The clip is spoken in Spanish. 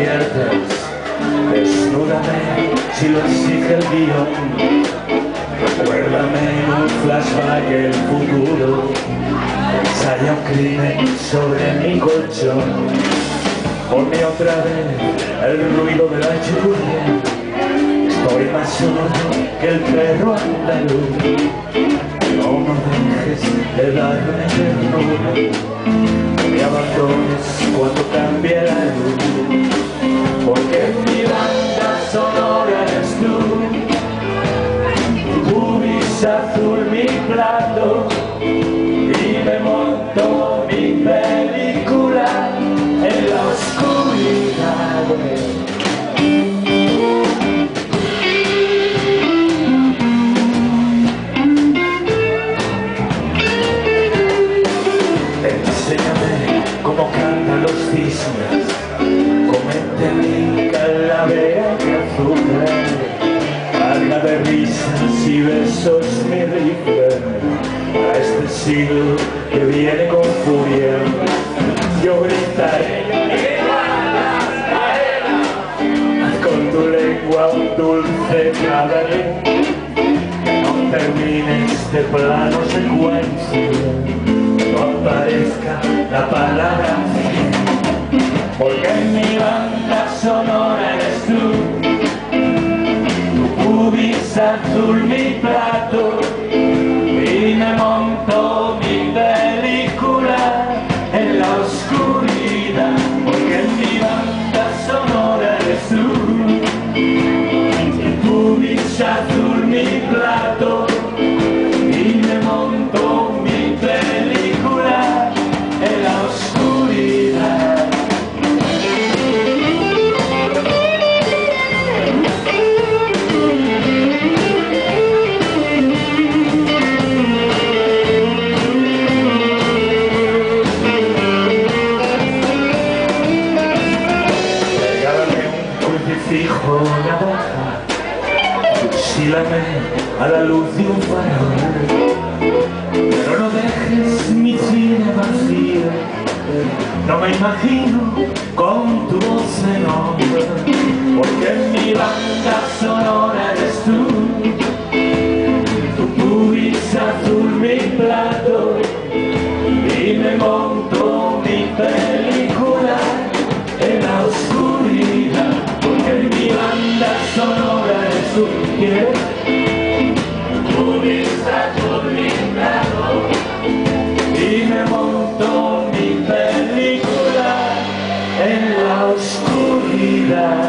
adviertes, desnúdame si lo exige el guión. Recuérdame en un flashback el futuro, ensaya un crimen sobre mi colchón. Ponme otra vez el ruido de la lluvia, estoy más sordo que el perro andaluz. No me dejes de darme ternura, no me abandones cuando cambie la luz, porque mi banda sonora eres tú. Tu pubis azul mi plato, y me monto mi película en la oscuridad. Enséñame cómo cantan los cisnes, comete mi calavera de azúcar, carga de risas y besos mi rifle, a este siglo que viene con furia. Yo gritaré con tu lengua un dulce cabaret, no termines de plano secuencia, no aparezca la palabra, porque en mi banda sonora eres tú. Tu pubis azul mi plato, y me monto mi película en la oscuridad, porque en mi banda sonora eres tú. Tu pubis azul mi plato, y me monto mi película en la oscuridad. Fijo la boca, fusílame a la luz de un farol, pero no dejes mi cine vacío, no me imagino con tu voz en hombre, porque en mi banda sonora eres tú. Tu pubis azul mi plato, y me monto mi película en la oscuridad, porque en mi banda sonora eres tú. Tu pubis azul mi plato, y me monto mi película en la oscuridad.